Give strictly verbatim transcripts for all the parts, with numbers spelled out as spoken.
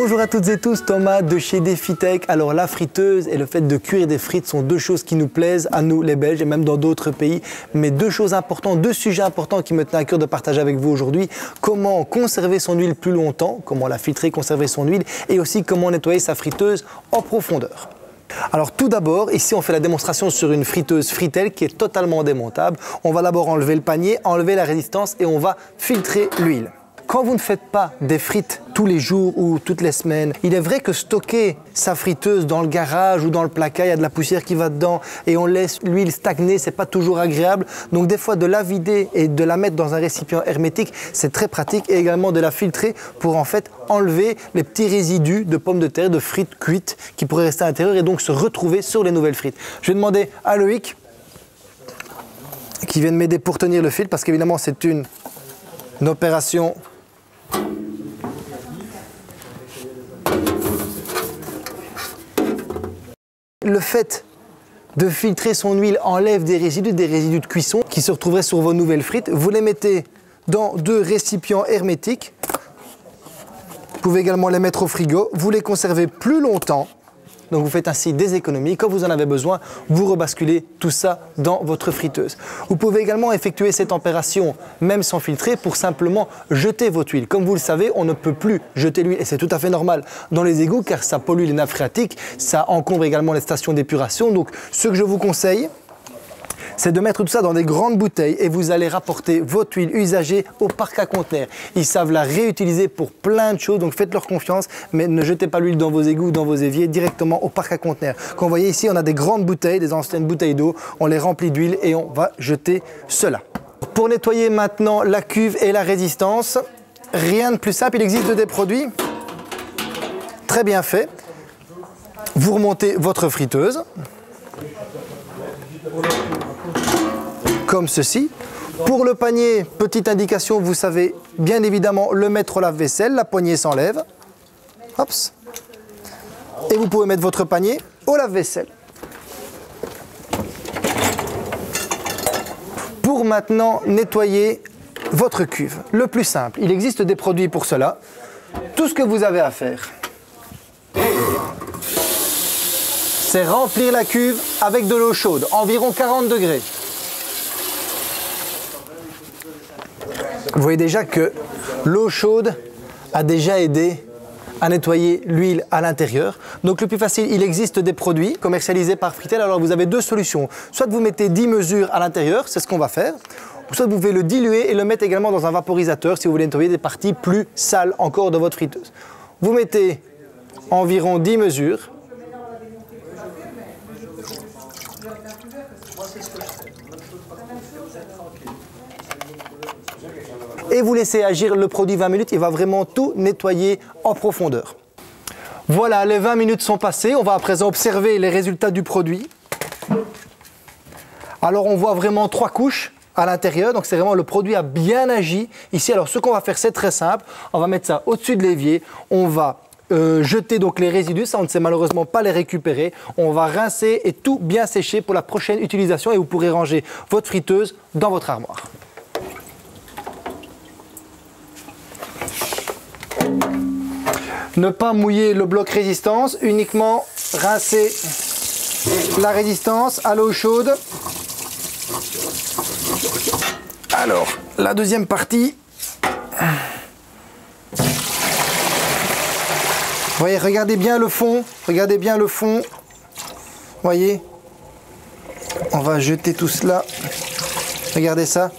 Bonjour à toutes et tous, Thomas de chez DefiTech. Alors la friteuse et le fait de cuire des frites sont deux choses qui nous plaisent à nous les Belges et même dans d'autres pays. Mais deux choses importantes, deux sujets importants qui me tenaient à cœur de partager avec vous aujourd'hui. Comment conserver son huile plus longtemps, comment la filtrer, conserver son huile et aussi comment nettoyer sa friteuse en profondeur. Alors tout d'abord, ici on fait la démonstration sur une friteuse Fritel qui est totalement démontable. On va d'abord enlever le panier, enlever la résistance et on va filtrer l'huile. Quand vous ne faites pas des frites tous les jours ou toutes les semaines, il est vrai que stocker sa friteuse dans le garage ou dans le placard, il y a de la poussière qui va dedans et on laisse l'huile stagner, c'est pas toujours agréable. Donc des fois de la vider et de la mettre dans un récipient hermétique, c'est très pratique et également de la filtrer pour en fait enlever les petits résidus de pommes de terre, de frites cuites qui pourraient rester à l'intérieur et donc se retrouver sur les nouvelles frites. Je vais demander à Loïc qui vient de m'aider pour tenir le fil parce qu'évidemment c'est une, une opération. Le fait de filtrer son huile enlève des résidus, des résidus de cuisson qui se retrouveraient sur vos nouvelles frites. Vous les mettez dans deux récipients hermétiques. Vous pouvez également les mettre au frigo. Vous les conservez plus longtemps. Donc vous faites ainsi des économies. Quand vous en avez besoin, vous rebasculez tout ça dans votre friteuse. Vous pouvez également effectuer cette opération même sans filtrer pour simplement jeter votre huile. Comme vous le savez, on ne peut plus jeter l'huile et c'est tout à fait normal dans les égouts car ça pollue les nappes phréatiques, ça encombre également les stations d'épuration. Donc ce que je vous conseille, c'est de mettre tout ça dans des grandes bouteilles et vous allez rapporter votre huile usagée au parc à conteneurs. Ils savent la réutiliser pour plein de choses, donc faites-leur confiance, mais ne jetez pas l'huile dans vos égouts, dans vos éviers, directement au parc à conteneurs. Comme vous voyez ici, on a des grandes bouteilles, des anciennes bouteilles d'eau, on les remplit d'huile et on va jeter cela. Pour nettoyer maintenant la cuve et la résistance, rien de plus simple, il existe des produits très bien faits. Vous remontez votre friteuse. Comme ceci. Pour le panier, petite indication, vous savez bien évidemment le mettre au lave-vaisselle, la poignée s'enlève. Hops. Et vous pouvez mettre votre panier au lave-vaisselle. Pour maintenant nettoyer votre cuve, le plus simple, il existe des produits pour cela. Tout ce que vous avez à faire, c'est remplir la cuve avec de l'eau chaude, environ quarante degrés. Vous voyez déjà que l'eau chaude a déjà aidé à nettoyer l'huile à l'intérieur. Donc le plus facile, il existe des produits commercialisés par Fritel. Alors vous avez deux solutions. Soit vous mettez dix mesures à l'intérieur, c'est ce qu'on va faire. Ou soit vous pouvez le diluer et le mettre également dans un vaporisateur si vous voulez nettoyer des parties plus sales encore de votre friteuse. Vous mettez environ dix mesures. Et vous laissez agir le produit vingt minutes, il va vraiment tout nettoyer en profondeur. Voilà, les vingt minutes sont passées, on va à présent observer les résultats du produit. Alors on voit vraiment trois couches à l'intérieur, donc c'est vraiment le produit a bien agi. Ici, alors ce qu'on va faire, c'est très simple, on va mettre ça au-dessus de l'évier, on va euh, jeter donc les résidus, ça on ne sait malheureusement pas les récupérer. On va rincer et tout bien sécher pour la prochaine utilisation et vous pourrez ranger votre friteuse dans votre armoire. Ne pas mouiller le bloc résistance, uniquement rincer la résistance à l'eau chaude. Alors, la deuxième partie. Vous voyez, regardez bien le fond, regardez bien le fond. Vous voyez, on va jeter tout cela. Regardez ça.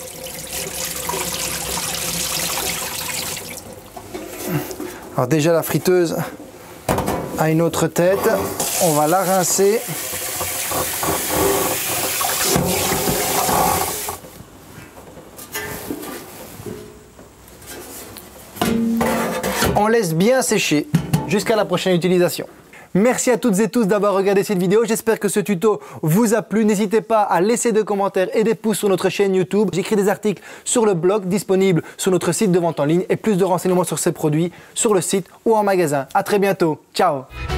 Alors déjà la friteuse a une autre tête, on va la rincer. On laisse bien sécher jusqu'à la prochaine utilisation. Merci à toutes et tous d'avoir regardé cette vidéo. J'espère que ce tuto vous a plu. N'hésitez pas à laisser des commentaires et des pouces sur notre chaîne YouTube. J'écris des articles sur le blog disponible sur notre site de vente en ligne et plus de renseignements sur ces produits sur le site ou en magasin. À très bientôt. Ciao.